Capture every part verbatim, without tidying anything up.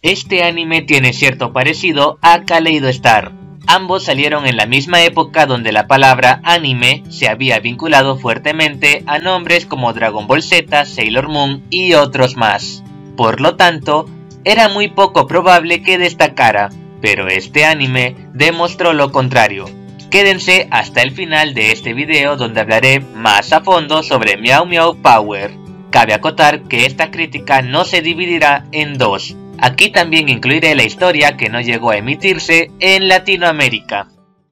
Este anime tiene cierto parecido a Kaleido Star. Ambos salieron en la misma época donde la palabra anime se había vinculado fuertemente a nombres como Dragon Ball Z, Sailor Moon y otros más. Por lo tanto, era muy poco probable que destacara, pero este anime demostró lo contrario. Quédense hasta el final de este video donde hablaré más a fondo sobre Meow Meow Power. Cabe acotar que esta crítica no se dividirá en dos. Aquí también incluiré la historia que no llegó a emitirse en Latinoamérica.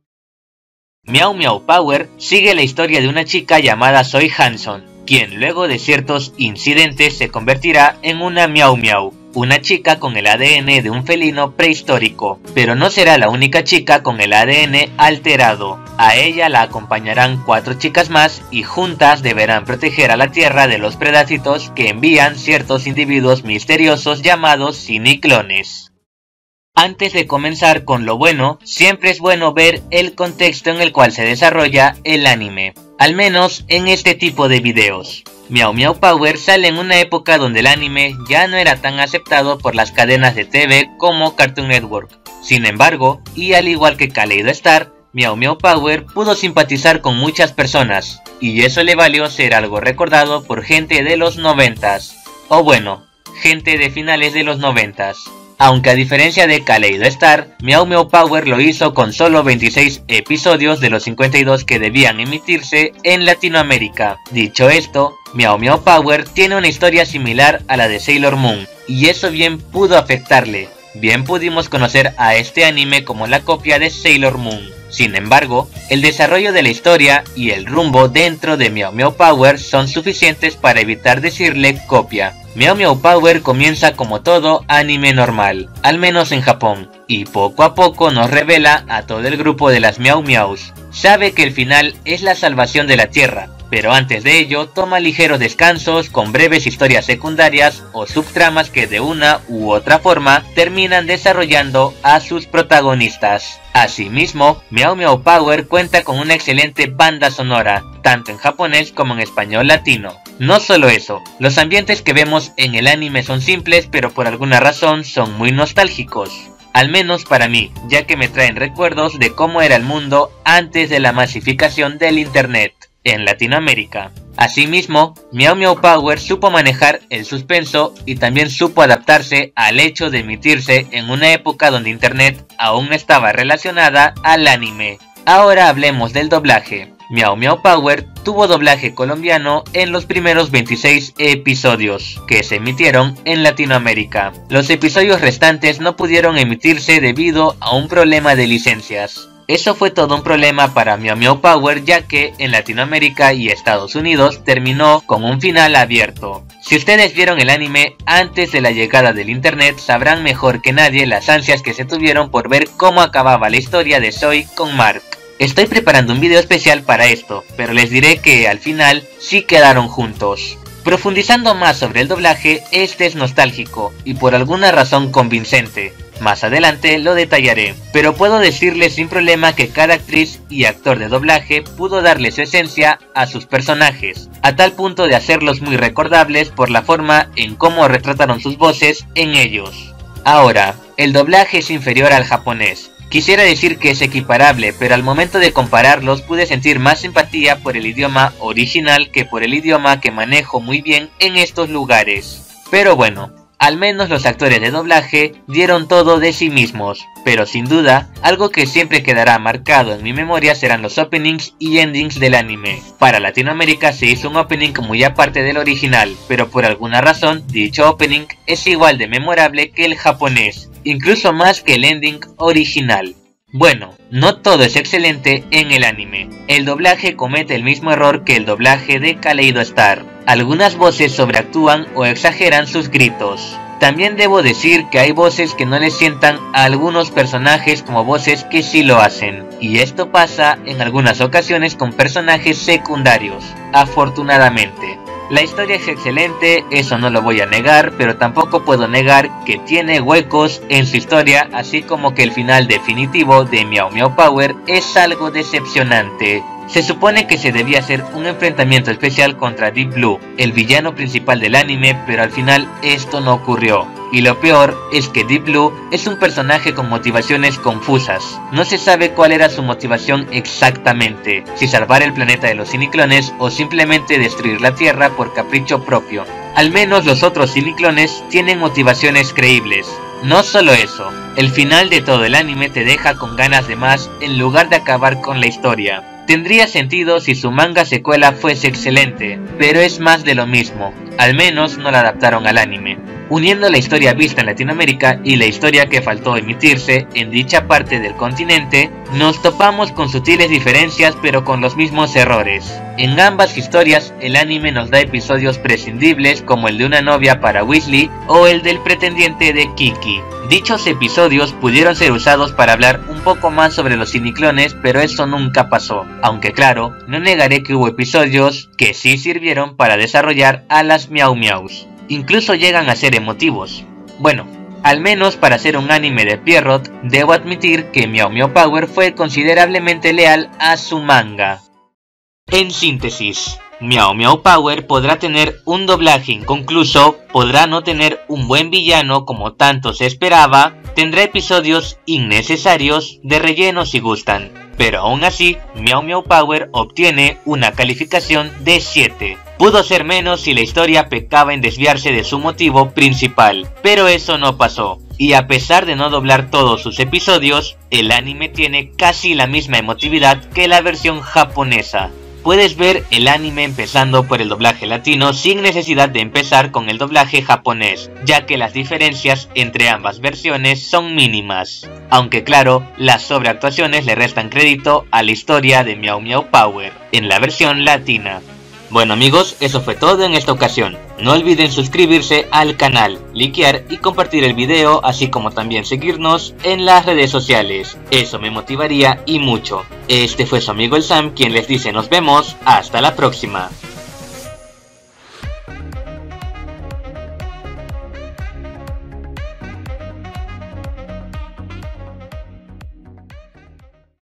Meow Meow Power sigue la historia de una chica llamada Zoe Hanson, quien luego de ciertos incidentes se convertirá en una Meow Meow, una chica con el A D N de un felino prehistórico, pero no será la única chica con el A D N alterado. A ella la acompañarán cuatro chicas más y juntas deberán proteger a la Tierra de los parásitos que envían ciertos individuos misteriosos llamados ciniclones. Antes de comenzar con lo bueno, siempre es bueno ver el contexto en el cual se desarrolla el anime, al menos en este tipo de videos. Meow Meow Power sale en una época donde el anime ya no era tan aceptado por las cadenas de T V como Cartoon Network. Sin embargo, y al igual que Kaleido Star, Meow Meow Power pudo simpatizar con muchas personas, y eso le valió ser algo recordado por gente de los noventas, o bueno, gente de finales de los noventas. Aunque a diferencia de Kaleido Star, Meow Meow Power lo hizo con solo veintiséis episodios de los cincuenta y dos que debían emitirse en Latinoamérica. Dicho esto, Meow Meow Power tiene una historia similar a la de Sailor Moon, y eso bien pudo afectarle. Bien pudimos conocer a este anime como la copia de Sailor Moon. Sin embargo, el desarrollo de la historia y el rumbo dentro de Meow Meow Power son suficientes para evitar decirle copia. Meow Meow Power comienza como todo anime normal, al menos en Japón, y poco a poco nos revela a todo el grupo de las Meow Meows. Sabe que el final es la salvación de la Tierra, pero antes de ello toma ligeros descansos con breves historias secundarias o subtramas que de una u otra forma terminan desarrollando a sus protagonistas. Asimismo, Meow Meow Power cuenta con una excelente banda sonora, tanto en japonés como en español latino. No solo eso, los ambientes que vemos en el anime son simples pero por alguna razón son muy nostálgicos. Al menos para mí, ya que me traen recuerdos de cómo era el mundo antes de la masificación del internet en Latinoamérica. Asimismo, Meow Meow Power supo manejar el suspenso y también supo adaptarse al hecho de emitirse en una época donde internet aún no estaba relacionada al anime. Ahora hablemos del doblaje. Meow Meow Power tuvo doblaje colombiano en los primeros veintiséis episodios que se emitieron en Latinoamérica. Los episodios restantes no pudieron emitirse debido a un problema de licencias. Eso fue todo un problema para Meow Meow Power, ya que en Latinoamérica y Estados Unidos terminó con un final abierto. Si ustedes vieron el anime antes de la llegada del internet, sabrán mejor que nadie las ansias que se tuvieron por ver cómo acababa la historia de Zoe con Mark. Estoy preparando un video especial para esto, pero les diré que al final sí quedaron juntos. Profundizando más sobre el doblaje, este es nostálgico y por alguna razón convincente. Más adelante lo detallaré, pero puedo decirles sin problema que cada actriz y actor de doblaje pudo darle su esencia a sus personajes, a tal punto de hacerlos muy recordables por la forma en cómo retrataron sus voces en ellos. Ahora, el doblaje es inferior al japonés. Quisiera decir que es equiparable, pero al momento de compararlos pude sentir más simpatía por el idioma original que por el idioma que manejo muy bien en estos lugares. Pero bueno, al menos los actores de doblaje dieron todo de sí mismos, pero sin duda, algo que siempre quedará marcado en mi memoria serán los openings y endings del anime. Para Latinoamérica se hizo un opening muy aparte del original, pero por alguna razón dicho opening es igual de memorable que el japonés, incluso más que el ending original. Bueno, no todo es excelente en el anime. El doblaje comete el mismo error que el doblaje de Kaleido Star. Algunas voces sobreactúan o exageran sus gritos. También debo decir que hay voces que no le sientan a algunos personajes como voces que sí lo hacen. Y esto pasa en algunas ocasiones con personajes secundarios, afortunadamente. La historia es excelente, eso no lo voy a negar, pero tampoco puedo negar que tiene huecos en su historia, así como que el final definitivo de Meow Meow Power es algo decepcionante. Se supone que se debía hacer un enfrentamiento especial contra Deep Blue, el villano principal del anime, pero al final esto no ocurrió. Y lo peor es que Deep Blue es un personaje con motivaciones confusas. No se sabe cuál era su motivación exactamente, si salvar el planeta de los ciniclones o simplemente destruir la Tierra por capricho propio. Al menos los otros ciniclones tienen motivaciones creíbles. No solo eso, el final de todo el anime te deja con ganas de más en lugar de acabar con la historia. Tendría sentido si su manga secuela fuese excelente, pero es más de lo mismo, al menos no la adaptaron al anime. Uniendo la historia vista en Latinoamérica y la historia que faltó emitirse en dicha parte del continente, nos topamos con sutiles diferencias pero con los mismos errores. En ambas historias, el anime nos da episodios prescindibles como el de una novia para Weasley o el del pretendiente de Kiki. Dichos episodios pudieron ser usados para hablar un poco más sobre los ciniclones, pero eso nunca pasó. Aunque claro, no negaré que hubo episodios que sí sirvieron para desarrollar a las Miau Miaus. Incluso llegan a ser emotivos. Bueno, al menos para ser un anime de Pierrot, debo admitir que Meow Meow Power fue considerablemente leal a su manga. En síntesis, Meow Meow Power podrá tener un doblaje inconcluso, podrá no tener un buen villano como tanto se esperaba, tendrá episodios innecesarios, de relleno si gustan, pero aún así, Meow Meow Power obtiene una calificación de siete. Pudo ser menos si la historia pecaba en desviarse de su motivo principal, pero eso no pasó. Y a pesar de no doblar todos sus episodios, el anime tiene casi la misma emotividad que la versión japonesa. Puedes ver el anime empezando por el doblaje latino sin necesidad de empezar con el doblaje japonés, ya que las diferencias entre ambas versiones son mínimas. Aunque claro, las sobreactuaciones le restan crédito a la historia de Meow Meow Power en la versión latina. Bueno amigos, eso fue todo en esta ocasión. No olviden suscribirse al canal, likear y compartir el video, así como también seguirnos en las redes sociales. Eso me motivaría y mucho. Este fue su amigo el Sam quien les dice nos vemos, hasta la próxima.